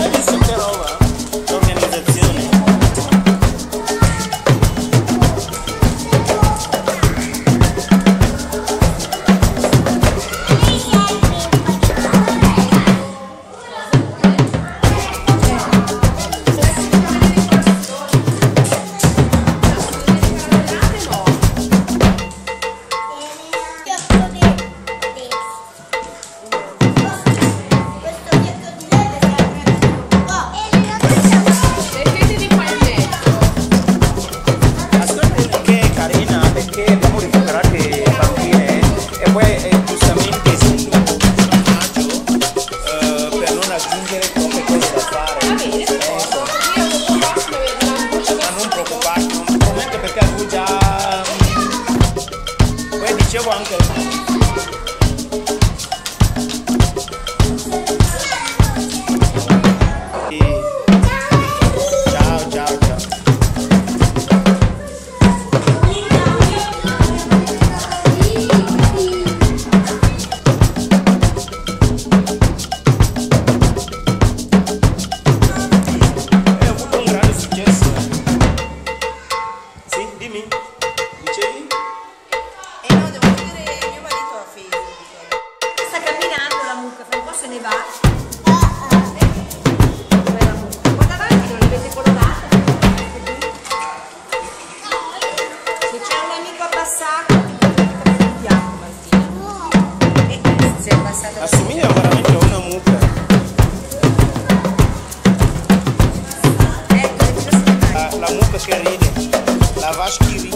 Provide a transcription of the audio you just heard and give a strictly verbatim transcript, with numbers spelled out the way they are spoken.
visto che roba? L'organizzazione. Dicevo anche ciao ciao ciao. Hai avuto un grande successo. Sì, dimmi, dicevi? Sta camminando la mucca, fra un po' se ne va. Dov'è la mucca? Guarda avanti, non l'avete colorata. Se c'è un amico abbassato, vediamo Martina. E si è abbassata. Assomiglia veramente a una mucca. Ecco, La, la mucca che ride, la vasca che ride.